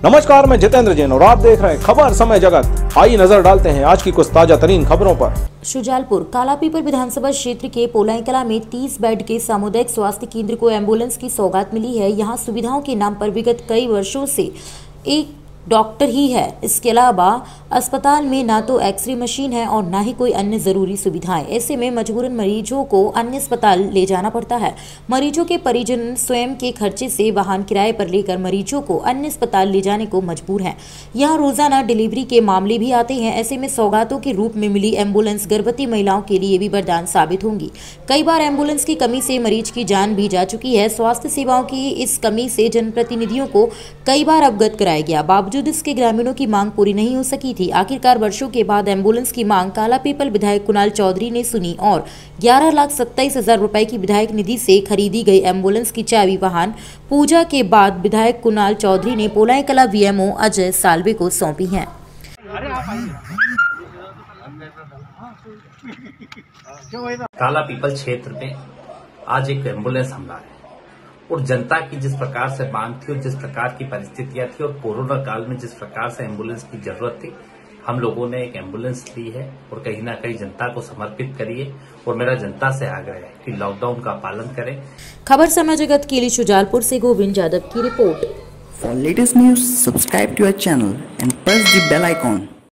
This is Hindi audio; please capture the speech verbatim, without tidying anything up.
नमस्कार, मैं जितेंद्र जैन और आप देख रहे हैं खबर समय जगत। आइए नजर डालते हैं आज की कुछ ताजा तरीन खबरों पर। शुजालपुर कालापीपल विधानसभा क्षेत्र के पोलाईकला में तीस बेड के सामुदायिक स्वास्थ्य केंद्र को एम्बुलेंस की सौगात मिली है। यहां सुविधाओं के नाम पर विगत कई वर्षों से एक डॉक्टर ही है। इसके अलावा अस्पताल में ना तो एक्सरे मशीन है और ना ही कोई अन्य जरूरी सुविधाएं। ऐसे में मजबूरन मरीजों को अन्य अस्पताल ले जाना पड़ता है। मरीजों के परिजन स्वयं के खर्चे से वाहन किराए पर लेकर मरीजों को अन्य अस्पताल ले जाने को मजबूर हैं। यहाँ रोजाना डिलीवरी के मामले भी आते हैं। ऐसे में सौगातों के रूप में मिली एम्बुलेंस गर्भवती महिलाओं के लिए भी वरदान साबित होंगी। कई बार एम्बुलेंस की कमी से मरीज की जान भी जा चुकी है। स्वास्थ्य सेवाओं की इस कमी से जनप्रतिनिधियों को कई बार अवगत कराया गया, बावजूद इसके ग्रामीणों की मांग पूरी नहीं हो सकी थी। आखिरकार वर्षों के बाद एम्बुलेंस की मांग कालापीपल विधायक कुणाल चौधरी ने सुनी और ग्यारह लाख सत्ताईस हजार रुपए की विधायक निधि से खरीदी गई एम्बुलेंस की चाबी वाहन पूजा के बाद विधायक कुणाल चौधरी ने पोलाईकला वीएमओ अजय साल्वे को सौंपी है। कालापीपल क्षेत्र में आज एक एम्बुलेंस हमला है और जनता की जिस प्रकार से मांग थी और जिस प्रकार की परिस्थितियां थी और कोरोना काल में जिस प्रकार से एम्बुलेंस की जरूरत थी, हम लोगों ने एक एम्बुलेंस ली है और कहीं ना कहीं जनता को समर्पित करिए। और मेरा जनता से आग्रह है कि लॉकडाउन का पालन करें। खबर समय जगत के लिए शुजालपुर से गोविंद यादव की report. For latest news subscribe to our channel and press the bell icon.